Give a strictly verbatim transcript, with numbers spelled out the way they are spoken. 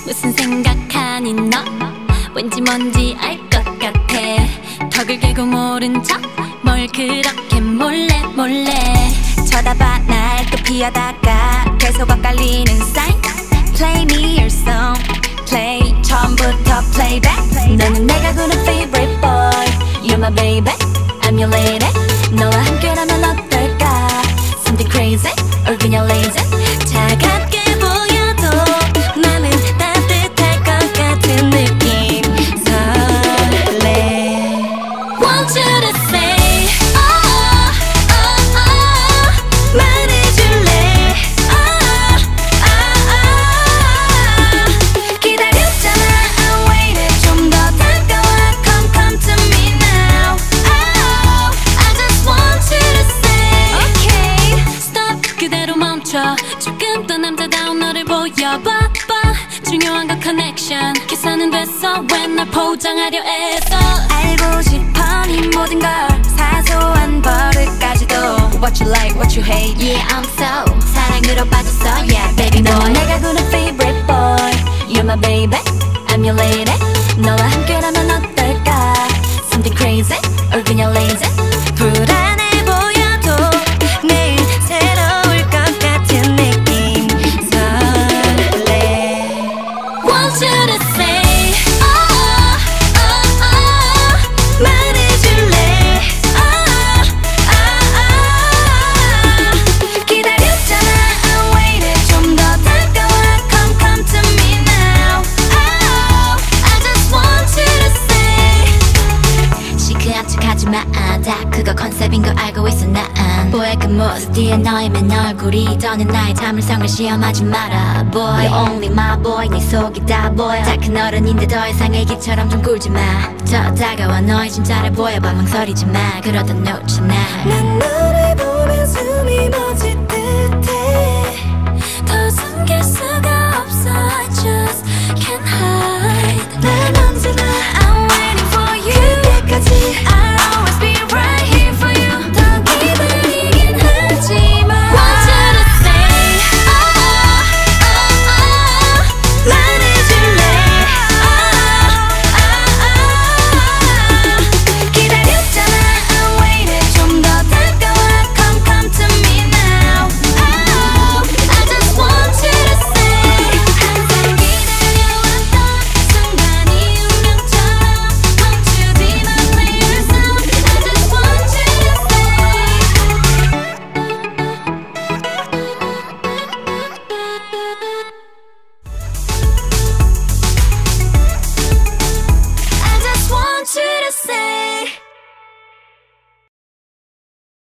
무슨 생각하니 너? 왠지 뭔지 알 것 같아. 턱을 깨고 모른 척 뭘 그렇게 몰래 몰래 쳐다봐 날 또 피하다가 계속 엇갈리는 sign. Play me your song, play 처음부터 playback. 너는 내가 부른 favorite boy, you're my baby, I'm your lady. 너와 함께라면 어떨까? Something crazy or 그냥 lazy. 차갑게 보여도 나는 따뜻할 것 같은 느낌. 설레. Want you to say oh, oh, oh. 말해줄래 oh, oh, oh. 기다렸잖아 I waited. 좀 더 다가와 come come to me now. Oh, I just want you to say okay. Stop 그대로 멈춰. 조금 더 남자다운 너를 보여봐. 중요한 건 connection. 계산은 됐어 왜 날 포장하려 애써. 알고 싶어 네 모든 걸 사소한 버릇까지도. What you like, what you hate, Yeah I'm so 사랑으로 빠졌어 Yeah baby 너 boy. 내가 부른 favorite boy, you're my baby, I'm your lady. 너와 함께라면 어떨까? Something crazy or 그냥 lazy. 불안해 보여도 매일 새로울 것 같은 느낌. 설레. Want you to say oh, oh, oh. 말해줄래 oh, oh, oh. 기다렸잖아 I waited. 좀 더 다가와 come come to me now. Oh, I just want you to say. 시크한 척하지마 다 그거 컨셉인 거 알고 있어 난. 보의 그 모습 뒤에 너의 맨 얼굴이 더는 나의 참을성을 시험하지 마라 Boy only my boy 네 속이 다 보여. 다 큰 어른인데 더 이상 애기처럼 좀 굴지마. 더 다가와 너의 진짜를 보여봐 망설이지마. 그러다 놓쳐 날. 난 너를 보면 숨이 멎을 듯해. 더 숨길 수